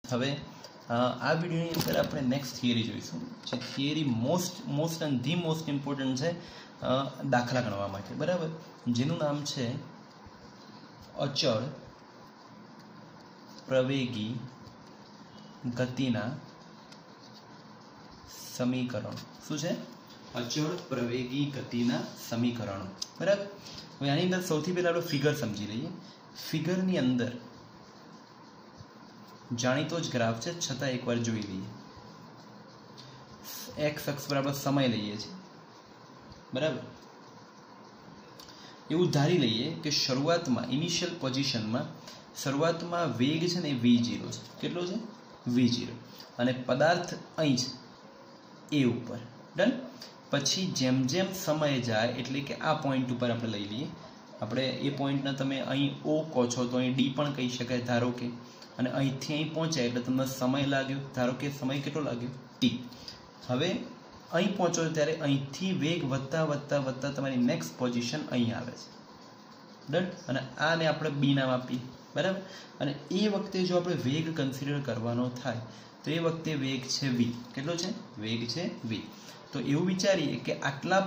હવે આ વિડીયોની અંદર આપણે નેક્સ્ટ થિયરી જોઈશું, જે theory most and the most important છે દાખલા ગણવા માટે, બરાબર, જેનું નામ છે અચળ પ્રવેગી ગતિના સમીકરણો. શું છે? અચળ પ્રવેગી ગતિના સમીકરણો, બરાબર. હવે આની અંદર સૌથી પહેલા આપણે ફિગર સમજી લઈએ. ફિગરની અંદર જાણીતો જ ગ્રાફ છે, છતાં એકવાર જોઈ લઈએ. એક્સ અક્ષ પર આપણે સમય લઈએ છીએ, બરાબર. એવું ધારી લઈએ કે શરૂઆતમાં ઇનિશિયલ પોઝિશનમાં શરૂઆતમાં વેગ છે ને એ v0 છે. કેટલો છે? v0. અને પદાર્થ અહીં છે એ ઉપર. ડન. પછી જેમ જેમ સમય જાય એટલે કે આ પોઈન્ટ ઉપર આપણે લઈ લઈએ. આપણે એ પોઈન્ટને તમે અહીં ઓ કહો છો તો અહીં ડી પણ કહી શકાય, ધારો કે. અને અહીંથી અહીં પહોંચાય એટલે તમને સમય લાગ્યો, ધારો કે સમય કેટલો લાગ્યો? ટી. હવે અહીં પહોંચો ત્યારે અહીંથી વેગ વધતા વધતા વધતા તમારી નેક્સ્ટ પોઝિશન અહીં આવે છે. ડન. અને આને આપણે બી નામ આપીએ, બરાબર. અને એ વખતે જો આપણે વેગ કન્સિડર કરવાનો થાય તો એ વખતે વેગ છે વી. કેટલો છે? વેગ છે વી. તો એવું વિચારીએ કે આટલા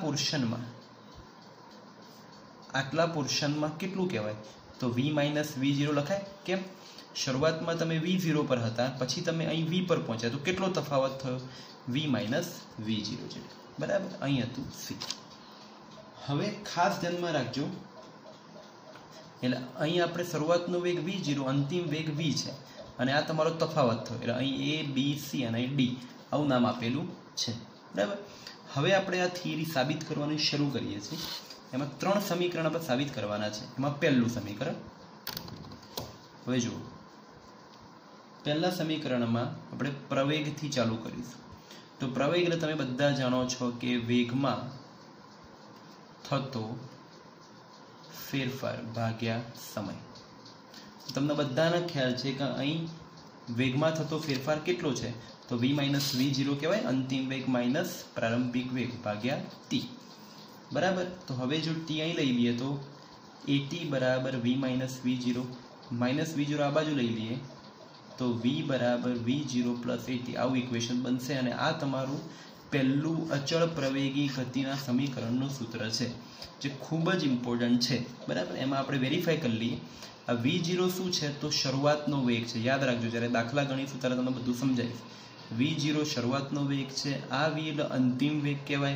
પોર્શનમાં કેટલું કહેવાય? તો v માઇનસ v0 લખાય. કેમ? શરૂઆતમાં તમે v0 પર હતા, પછી તમે અહીં v પર પહોંચ્યા તો કેટલો તફાવત થયો? v માઇનસ v0 જેટલો, બરાબર. અહીં હતું c. હવે ખાસ ધ્યાનમાં રાખજો, એટલે અહીં આપણે શરૂઆતનો વેગ v0, અંતિમ વેગ v છે, અને આ તમારો તફાવત થયો, એટલે અહીં a b c અને અહીં d આવું નામ આપેલું છે, બરાબર. હવે આપણે આ થિયરી સાબિત કરવાની શરૂ કરીએ છીએ. એમાં 3 સમીકરણ આપણે સાબિત કરવાના છે. એમાં પહેલું સમીકરણ, હવે જુઓ, પહેલા સમીકરણમાં આપણે પ્રવેગથી ચાલુ કરીશું. તો પ્રવેગ એટલે તમે બધા જાણો છો કે વેગમાં થતો ફેરફાર ભાગ્યા સમય. તમને બધાને ખ્યાલ છે કે અહીં વેગમાં થતો ફેરફાર કેટલો છે? તો v માઇનસ v0 કહેવાય, અંતિમ વેગ માઇનસ પ્રારંભિક વેગ ભાગ્યા t, બરાબર. તો હવે જો t અહીં લઈ લઈએ તો at બરાબર v minus v0, minus v0 આ બાજુ લઈ લઈએ તો v બરાબર v0 પ્લસ at, આવું ઇક્વેશન બનશે. અને આ તમારું પહેલું અચળ પ્રવેગી ગતિના સમીકરણનું સૂત્ર છે, જે ખૂબ જ ઇમ્પોર્ટન્ટ છે, બરાબર. એમાં આપણે વેરીફાઈ કરી લઈએ. આ v0 શું છે? તો શરૂઆતનો વેગ છે. યાદ રાખજો, જ્યારે દાખલા ગણીશું ત્યારે તમને બધું સમજાવીશ. v0 શરૂઆતનો વેગ છે, આ v એટલે અંતિમ વેગ કહેવાય,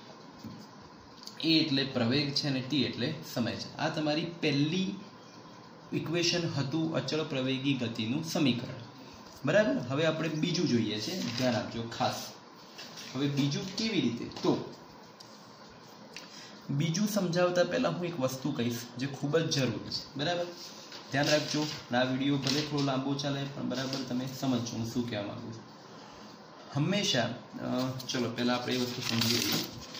a એટલે પ્રવેગ છે, અને t એટલે સમય છે. આ તમારી પહેલી ઇક્વેશન હતું અચળ પ્રવેગી ગતિનું સમીકરણ, બરાબર. હવે આપણે બીજું જોઈએ છે, ધ્યાન આપજો ખાસ. હવે બીજું કેવી રીતે? તો બીજું સમજાવતા પહેલા હું એક વસ્તુ કહીશ જે ખૂબ જ જરૂરી છે, બરાબર. ધ્યાન રાખજો. આ વિડીયો ભલે થોડો લાંબો ચાલે પણ બરાબર તમે સમજજો હું શું કહેવા માંગુ છું. હંમેશા ચલો પહેલા આપણે એ વસ્તુ સમજી લઈએ.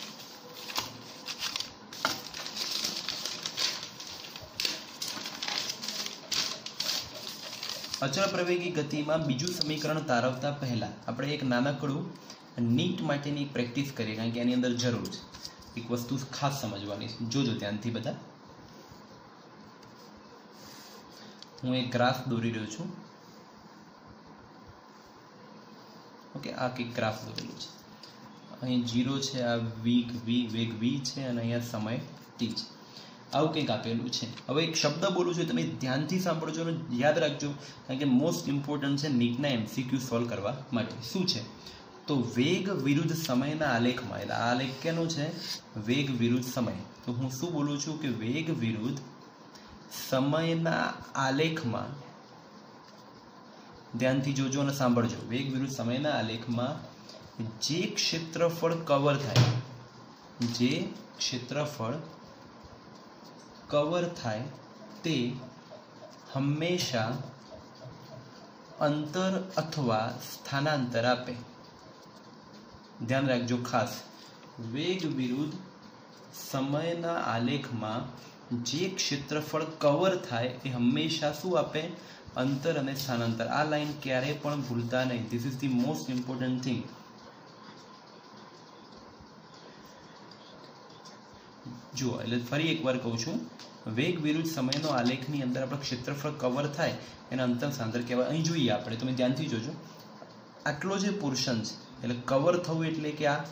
અચળ પ્રવેગી ગતિમાં બીજું સમીકરણ તારવતા પહેલા આપણે એક નાનકડું નીટ માટેની પ્રેક્ટિસ કરીએ, કારણ કે એની અંદર જરૂર છે. એક વસ્તુ ખાસ સમજવાની છે, જોજો ધ્યાનથી બધા. હું એક ગ્રાફ દોરી રહ્યો છું. ઓકે, આ કંઈક ગ્રાફ દોરેલું છે. અહીં 0 છે, આ વેગ v છે, અને અહીંયા સમય t છે. આવું કંઈક આપેલું છે. હવે એક શબ્દ બોલું છું, તમે ધ્યાનથી સાંભળજો અને યાદ રાખજો, કારણ કે મોસ્ટ ઇમ્પોર્ટન્ટ છે નીટના MCQ સોલ્વ કરવા માટે. શું છે? તો વેગ વિરુદ્ધ સમયના આલેખમાં, એટલે આ આલેખ કેનો છે? વેગ વિરુદ્ધ સમય. તો હું શું બોલું છું કે વેગ વિરુદ્ધ સમયના આલેખમાં, ધ્યાનથી જોજો અને સાંભળજો, વેગ વિરુદ્ધ સમયના આલેખમાં જે ક્ષેત્રફળ કવર થાય, જે ક્ષેત્રફળ કવર થાય તે હંમેશા અંતર અથવા સ્થાનાંતર આપે. ધ્યાન રાખજો ખાસ, વેગ વિરુદ્ધ સમયના આલેખમાં જે ક્ષેત્રફળ કવર થાય એ હંમેશા શું આપે? અંતર અને સ્થાનાંતર. આ લાઈન ક્યારેય પણ ભૂલતા નહીં. This is the most important thing. જુઓ, એટલે ફરી એકવાર કહું છું વેગ વિરુદ્ધ સમયનો આલેખની અંદર આપણે ક્ષેત્રફળ કવર થાય એના અંતર સાંદ્ર કહેવાય. અહીં જોઈએ આપણે, તમે ધ્યાનથી જોજો, આટલો જે પોર્શન છે એટલે કવર થવું એટલે કે આ,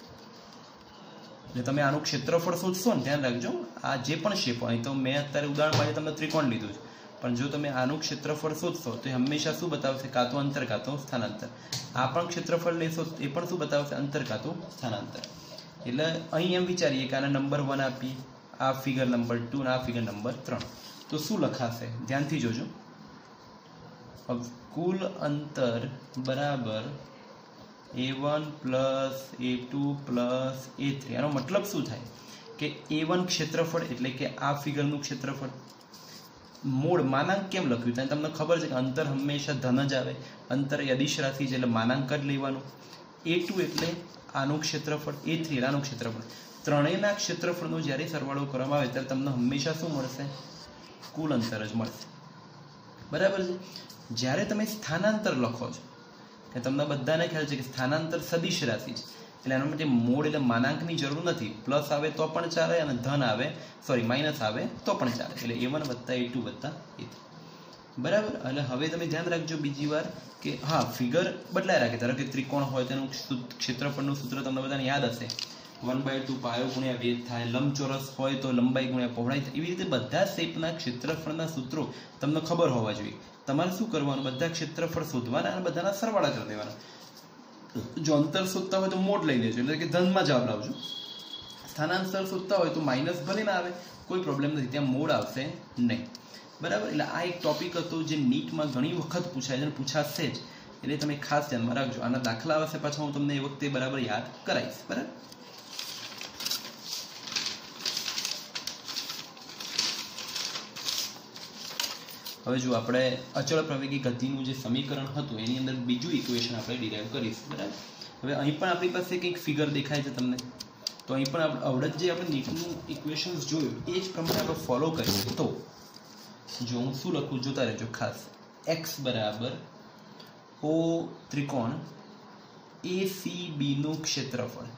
તમે આનું ક્ષેત્રફળ શોધશો ને, ધ્યાન રાખજો, આ જે પણ શેપ હોય, તો મેં અત્યારે ઉદાહરણ માટે તમને ત્રિકોણ લીધું છે, પણ જો તમે આનું ક્ષેત્રફળ શોધશો તો એ હંમેશા શું બતાવશે? કાં તો અંતર કાં તો સ્થાનાંતર. આ પણ ક્ષેત્રફળ લેશો એ પણ શું બતાવશે? અંતર કાં તો સ્થાનાંતર. એટલે અહીં એમ વિચારીએ કે આને નંબર 1 આપીએ, આ ફિગર નંબર 2 અને આ ફિગર નંબર 3, તો શું લખાશે? ધ્યાનથી જોજો. કુલ અંતર બરાબર a1 plus a2 plus a3. આનો મતલબ શું થાય કે a1 ક્ષેત્રફળ એટલે કે આ ફિગરનું ક્ષેત્રફળ, મૂળ માનાંક કેમ લખ્યું? ત્યાં તમને ખબર છે કે અંતર હંમેશા ધન જ આવે, અંતર અદિશ રાશિ છે એટલે માનાંક જ લેવાનું. a2 એટલે આનું ક્ષેત્રફળ, a3 એટલે આનું ક્ષેત્રફળ. ત્રણેયના ક્ષેત્રફળનો જ્યારે સરવાળો કરવામાં આવે ત્યારે તમને હંમેશા શું મળશે? કુલ અંતર જ મળશે. બરાબર છે. જ્યારે તમે સ્થાનાંતર લખો છો, કે તમને બધાને ખ્યાલ છે કે સ્થાનાંતર સદિશ રાશિ છે, એટલે એના માટે મોડ એટલે માનાંકની જરૂર નથી. પ્લસ આવે તો પણ ચાલે અને ધન આવે, માઇનસ આવે તો પણ ચાલે. એટલે a1 વત્તા a2 વત્તા a3. બરાબર. એટલે હવે તમે ધ્યાન રાખજો બીજી વાર કે હા, ફિગર બદલાય રાખે. ધારો કે ત્રિકોણ હોય તેનું ક્ષેત્રફળનું સૂત્ર તમને બધાને યાદ હશે, 1/2 પાયો ગુણ્યા વેધ થાય. લંબચોરસ હોય તો લંબાઈ ગુણ્યા પહોળાઈ થાય. એવી રીતે બધા શેપના ક્ષેત્રફળના સૂત્રો તમને ખબર હોવા જોઈએ. તમારે શું કરવાનું? બધા ક્ષેત્રફળ શોધવાના અને બધાના સરવાળા કરી દેવાના. જો અંતર શોધતા હોય તો મોડ લઈ લેજો, એટલે કે ધનમાં જવાબ લાવજો. સ્થાનાંતર શોધતા હોય તો માઇનસ ભલે ના આવે, કોઈ પ્રોબ્લેમ નથી, ત્યાં મોડ આવશે નહીં. બરાબર. એટલે આ એક ટોપિક હતો જે નીટમાં ઘણી વખત પૂછાય છે અને પૂછાશે જ, એટલે તમે ખાસ ધ્યાનમાં રાખજો. આના દાખલા આવશે પાછા હું તમને એ વખતે બરાબર યાદ કરાવીશ. બરાબર. હવે જો આપણે અચળ પ્રવેગી ગતિનું જે સમીકરણ હતું એની અંદર બીજું ઇક્વેશન આપણે ડિરાઈવ કરીશું. બરાબર. હવે અહીં પણ આપણી પાસે કંઈક ફિગર દેખાય છે તમને, તો અહીં પણ આવડત જે આપણે નીટનું ઇક્વેશન્સ જોયું એ જ પ્રમાણે આપણે ફોલો કરીએ તો જો હું શું લખું જોતા રહેજો ખાસ. x બરાબર ઓ ત્રિકોણ ACB નું ક્ષેત્રફળ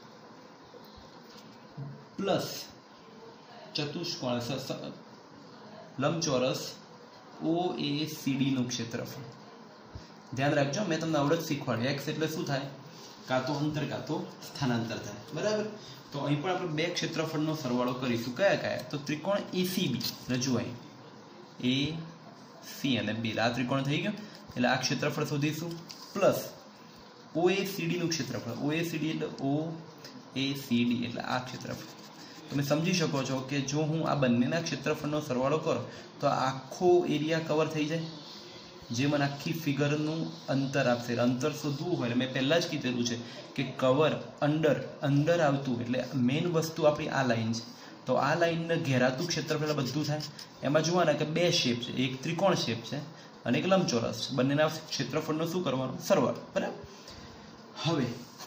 પ્લસ ચતુષ્કોણ લંબચોરસ OACD નું ક્ષેત્રફળ. ધ્યાન રાખજો, મેં તમને આવડત શીખવાડ્યું. x એટલે શું થાય? કાં તો અંતર કાં તો સ્થાનાંતર થાય. બરાબર. તો અહીં પણ આપણે બે ક્ષેત્રફળનો સરવાળો કરીશું. કયા કયા? તો ત્રિકોણ ACB રજૂ અહીં AC અને B, આ ત્રિકોણ થઈ ગયો એટલે આ ક્ષેત્રફળ શોધીશું. પ્લસ OACD નું ક્ષેત્રફળ, OACD એટલે OACD એટલે આ ક્ષેત્રફળ. તમે સમજી શકો છો કે જો હું આ બંનેના ક્ષેત્રફળનો સરવાળો કરું તો આખો એરિયા કવર થઈ જાય, જે મને આખી ફિગરનું અંતર આપશે. અંતર શોધવું હોય એટલે મેં પહેલાં જ કીધેલું છે કે કવર અંદર આવતું એટલે મેઇન વસ્તુ આપણી આ લાઈન છે, તો આ લાઈનને ઘેરાતું ક્ષેત્રફળ બધું થાય. એમાં જોવાના કે બે શેપ છે, એક ત્રિકોણ શેપ છે અને એક લંબચોરસ છે. બંનેના ક્ષેત્રફળનો શું કરવાનું? સરવાળો. બરાબર. હવે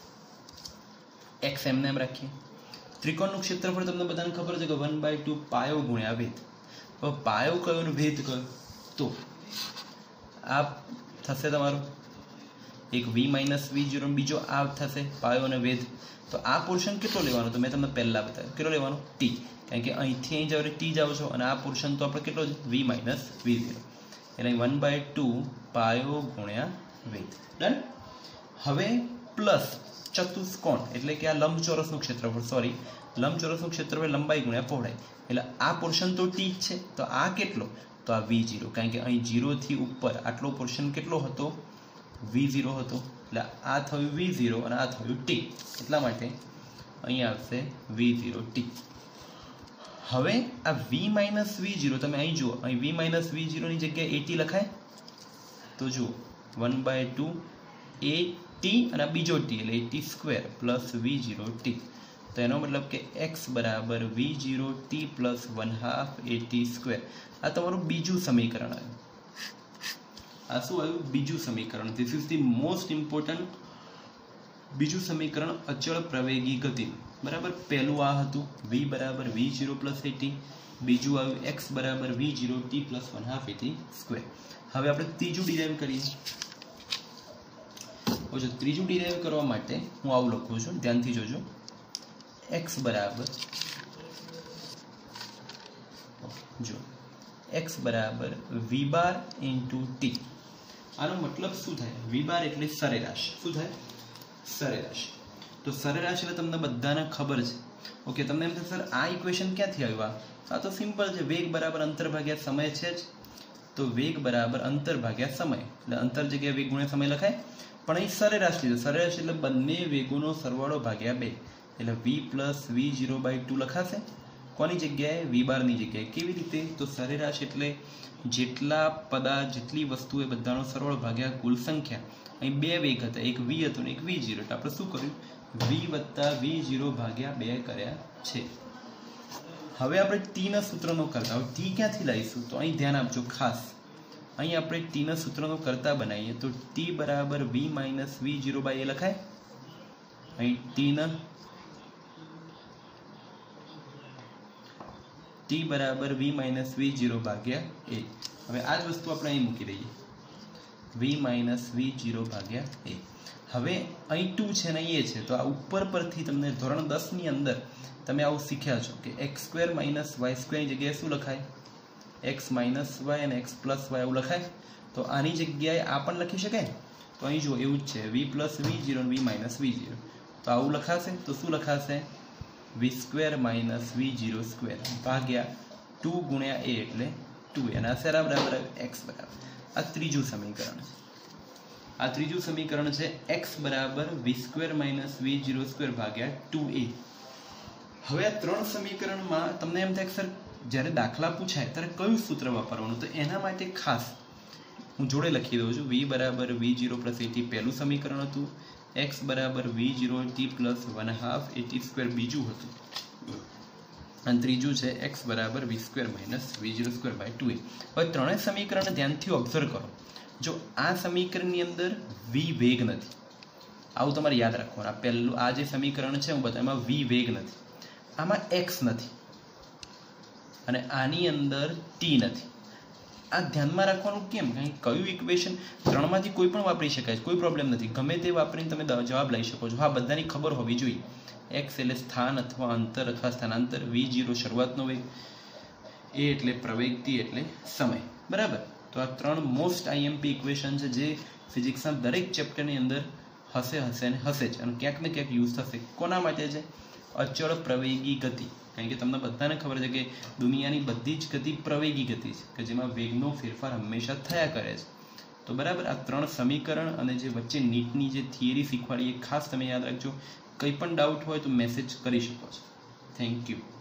x એમને એમ રાખીએ. ત્રિકોણનું ક્ષેત્રફળ તમને બધાને ખબર છે કે 1/2 પાયો ગુણ્યા વેધ. હવે પાયો કયો અને વેધ કયો? તો આ થશે તમારું એક v માઇનસ v0, બીજો આ થશે પાયો અને વેધ. તો આ પોર્શન કેટલો લેવાનો? તો મેં તમને પહેલા બતાવ્યું કેટલો લેવાનો? t. કારણ કે અહીંથી અહીં જાવ t જાવ છો અને આ પોર્શન તો આપણે કેટલો છે? v minus v0. એટલે 1/2 પાયો ગુણ્યા વેધ. ડન. હવે પ્લસ ચતુષ્કોણ એટલે કે આ લંબચોરસનું ક્ષેત્રફળ, લંબચોરસનું ક્ષેત્રફળ લંબાઈ ગુણ્યા પહોળાઈ. એટલે આ પોર્શન તો t જ છે, તો આ કેટલો? તો આ v0. કારણ કે અહીં 0 થી ઉપર આટલો પોર્શન કેટલો હતો? v0 હતો. એટલે આ થયું v0 અને આ થયું t. એટલા માટે અહીં આવશે v0t. હવે આ v માઇનસ v0 તમે અહીં જુઓ, અહીં v માઇનસ v0 ની જગ્યાએ at લખાય. તો જુઓ 1/2 at અને બીજો t એટલે at² પ્લસ v0t. તો એનો મતલબ કે x બરાબર v0t પ્લસ 1/2 at². આ તમારું બીજું સમીકરણ આવ્યું. આ શું આવ્યું? બીજું સમીકરણ. This is the most important બીજું સમીકરણ અચળ પ્રવેગી ગતિ. બરાબર. પહેલું આ હતું v બરાબર v0 પ્લસ at, બીજું આવ્યું x બરાબર v0t પ્લસ 1/2 at². હવે આપણે ત્રીજું ડિરાઈવ કરીએ. જો ત્રીજું ડિરાઈવ કરવા માટે હું આવું લખું છું, ધ્યાનથી જોજો. x બરાબર જો x બરાબર v બાર ઇન્ટુ ટી. આનો મતલબ શું થાય? v બાર એટલે સરેરાશ. શું થાય? સરેરાશ. તો સરેરાશ એટલે તમને બધાને ખબર છે. ઓકે, તમને એમ થાય સર આ ઇક્વેશન ક્યાંથી આવ્યા? આ તો સિમ્પલ છે, વેગ બરાબર અંતર ભાગ્યા સમય છે જ. તો વેગ બરાબર અંતર ભાગ્યા સમય, એટલે અંતર જગ્યાએ વેગ ગુણ્યા સમય લખાય. પણ અહીં સરેરાશ લીધો. સરેરાશ એટલે બંને વેગોનો સરવાળો ભાગ્યા 2, એટલે v પ્લસ v0/2 લખાશે. કોની જગ્યાએ? v બારની જગ્યાએ. કેવી રીતે? તો સરેરાશ એટલે જેટલા પદાર્થ, જેટલી વસ્તુ એ બધાનો સરવાળો ભાગ્યા કુલ સંખ્યા. અહીં 2 વેગ હતા, એક v હતો ને એક v0. એટલે આપણે શું કર્યું? v વત્તા v0 ભાગ્યા 2 કર્યા છે. હવે આપણે ટીના સૂત્રનો કરતા. હવે ટી ક્યાંથી લાવીશું? તો અહીં ધ્યાન આપજો ખાસ. અહીં આપણે ટીના સૂત્રનો કરતા બનાવીએ તો ટી બરાબર v માઇનસ v0/a લખાય. અહીં ટી બરાબર v માઇનસ v0/a. હવે આ જ વસ્તુ આપણે અહીં મૂકી દઈએ, v માઇનસ v0/a. હવે અહીં 2 છે ને અહીં a છે, તો આ ઉપર પરથી તમને ધોરણ 10 ની અંદર તમે આવું શીખ્યા છો કે x² - y² ની જગ્યાએ શું લખાય? x માઇનસ y અને x પ્લસ y આવું લખાય. તો આની જગ્યાએ આ પણ લખી શકાય. તો અહીં જો એવું જ છે, v પ્લસ v0 અને v માઇનસ v0. તો આવું લખાશે. તો શું લખાશે? v² માઇનસ v0² ભાગ્યા 2 ગુણ્યા a એટલે 2a. અને આ સેરા બરાબર x બરાબર. આ ત્રીજું સમીકરણ છે. આ ત્રીજું સમીકરણ છે x બરાબર v² માઇનસ v0² ભાગ્યા 2a. હવે આ 3 સમીકરણમાં તમને એમ થાય સર જ્યારે દાખલા પૂછાય ત્યારે કયું સૂત્ર વાપરવાનું? તો એના માટે ખાસ હું જોડે લખી દઉં છું. v બરાબર v0 પ્લસ at પહેલું સમીકરણ હતું, x બરાબર v0t પ્લસ 1/2 at² બીજું હતું, અને ત્રીજું છે x બરાબર v² માઇનસ v0²/2a. હવે ત્રણેય સમીકરણ ધ્યાનથી ઓબ્ઝર્વ કરો. જો આ સમીકરણની અંદર v વેગ નથી, આવું તમારે યાદ રાખવાનું. આ પહેલું આ જે સમીકરણ છે હું બતાવું, એમાં v વેગ નથી, આમાં x નથી, અને આની અંદર t નથી. આ ધ્યાનમાં રાખવાનું. કેમ? કારણ કે કયું ઇક્વેશન ત્રણમાંથી કોઈ પણ વાપરી શકાય, કોઈ પ્રોબ્લેમ નથી. ગમે તે વાપરીને તમે જવાબ લઈ શકો છો. હા, બધાની ખબર હોવી જોઈએ. x એટલે સ્થાન અથવા અંતર અથવા સ્થાનાંતર, v0 શરૂઆતનો વેગ, a એટલે પ્રવેગ, t એટલે સમય. બરાબર. તો આ 3 મોસ્ટ IMP ઇક્વેશન છે જે ફિઝિક્સના દરેક ચેપ્ટરની અંદર હશે અને હશે જ, અને ક્યાંક ને ક્યાંક યુઝ થશે. કોના માટે છે? અચળ પ્રવેગી ગતિ. કારણ કે તમને બધાને ખબર છે કે દુનિયાની બધી જ ગતિ પ્રવેગી ગતિ છે, કે જેમાં વેગનો ફેરફાર હંમેશા થયા કરે છે. તો બરાબર, આ 3 સમીકરણ અને જે વચ્ચે નીટની જે થિયરી શીખવાડી એ ખાસ તમે યાદ રાખજો. કંઈ પણ ડાઉટ હોય તો મેસેજ કરી શકો છો. Thank you.